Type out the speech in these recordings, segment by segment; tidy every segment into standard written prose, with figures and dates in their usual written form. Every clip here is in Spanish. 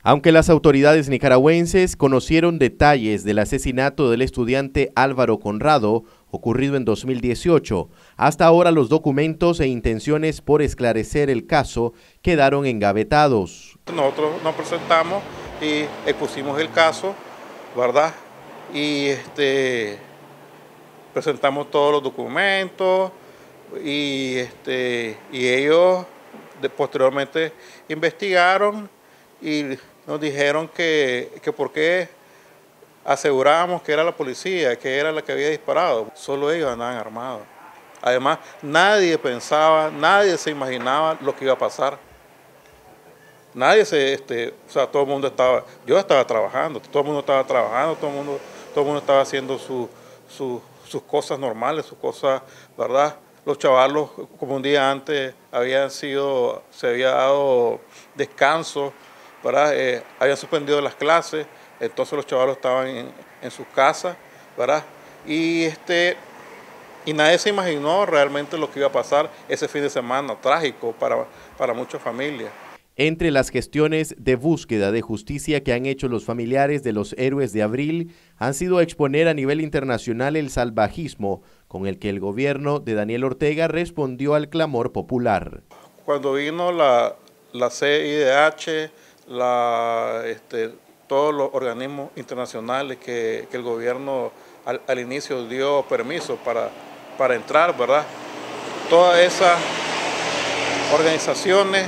Aunque las autoridades nicaragüenses conocieron detalles del asesinato del estudiante Álvaro Conrado, ocurrido en 2018, hasta ahora los documentos e intenciones por esclarecer el caso quedaron engavetados. Nosotros nos presentamos y expusimos el caso, ¿verdad? Y presentamos todos los documentos y ellos posteriormente investigaron y nos dijeron que por qué asegurábamos que era la policía, que era la que había disparado. Solo ellos andaban armados. Además, nadie pensaba, nadie se imaginaba lo que iba a pasar. Nadie todo el mundo estaba, yo estaba trabajando, todo el mundo estaba trabajando, todo el mundo estaba haciendo sus cosas normales, sus cosas, ¿verdad? Los chavalos, como un día antes, se había dado descanso, ¿verdad? Habían suspendido las clases, entonces los chavalos estaban en sus casas, ¿verdad? Y nadie se imaginó realmente lo que iba a pasar ese fin de semana, trágico para muchas familias. Entre las gestiones de búsqueda de justicia que han hecho los familiares de los héroes de abril han sido exponer a nivel internacional el salvajismo con el que el gobierno de Daniel Ortega respondió al clamor popular. Cuando vino la CIDH, todos los organismos internacionales que el gobierno al inicio dio permiso para entrar, ¿verdad? Todas esas organizaciones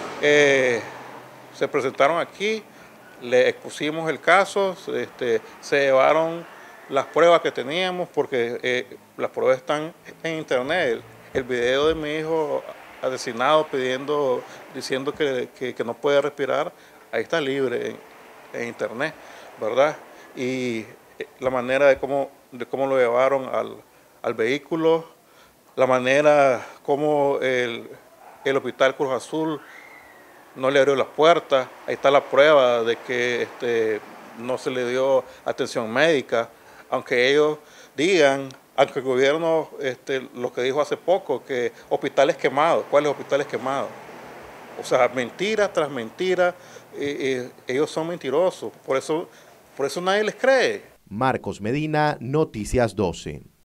se presentaron aquí, le expusimos el caso, se llevaron las pruebas que teníamos, porque las pruebas están en internet. El video de mi hijo asesinado diciendo que no puede respirar, ahí está libre en internet, ¿verdad? Y la manera de cómo lo llevaron al vehículo, la manera como el Hospital Cruz Azul no le abrió las puertas, ahí está la prueba de que no se le dio atención médica, aunque ellos digan, aunque el gobierno, lo que dijo hace poco, que hospitales quemados, ¿cuáles hospitales quemados? O sea, mentira tras mentira, ellos son mentirosos, por eso nadie les cree. Marcos Medina, Noticias 12.